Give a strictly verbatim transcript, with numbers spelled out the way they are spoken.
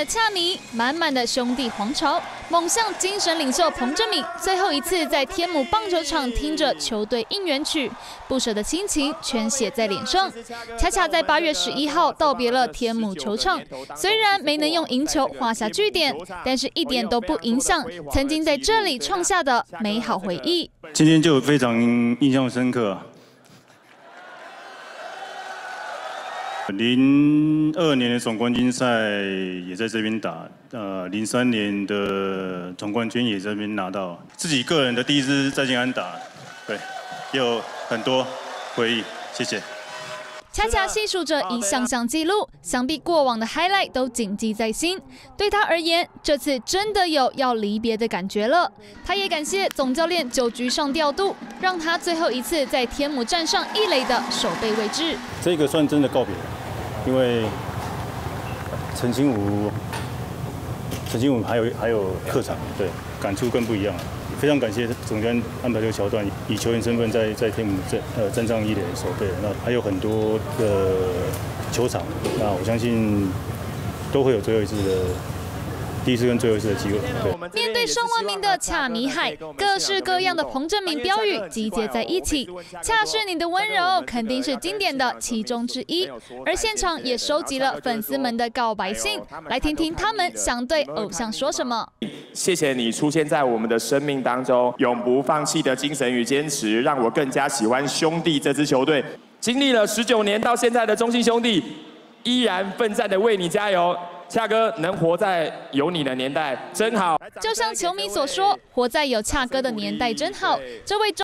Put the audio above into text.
恰迷，满满的兄弟皇朝，猛象精神领袖彭正敏最后一次在天母棒球场听着球队应援曲，不舍的心情全写在脸上。恰恰在八月十一号道别了天母球场，虽然没能用赢球画下句点，但是一点都不影响曾经在这里创下的美好回忆。 今天就非常印象深刻、啊。 零二年的总冠军赛也在这边打，呃，零三年的总冠军也在这边拿到，自己个人的第一支在建安打，对，也有很多回忆，谢谢。 恰恰细数着一项项记录，想必过往的 highlight 都谨记在心。对他而言，这次真的有要离别的感觉了。他也感谢总教练九局上调度，让他最后一次在天母站上一垒的守备位置。 这个算真的告别。 因为陈清武，陈清武还有还有客场，对，感触更不一样了。非常感谢总监安排这个桥段，以球员身份在在天母站呃站上一垒守备，那还有很多的球场，那我相信都会有最后一次的。 第一次跟最后一次的机会。 面对上万名的恰迷海，各式各样的彭正敏标语集结在一起。恰是你的温柔，肯定是经典的其中之一。而现场也收集了粉丝们的告白信，来听听他们想对偶像说什么。 谢谢你出现在我们的生命当中，永不放弃的精神与坚持，让我更加喜欢兄弟这支球队。经历了十九年到现在的中信兄弟，依然奋战的为你加油。 恰哥能活在有你的年代真好， 就像球迷所说，活在有恰哥的年代真好。这位中。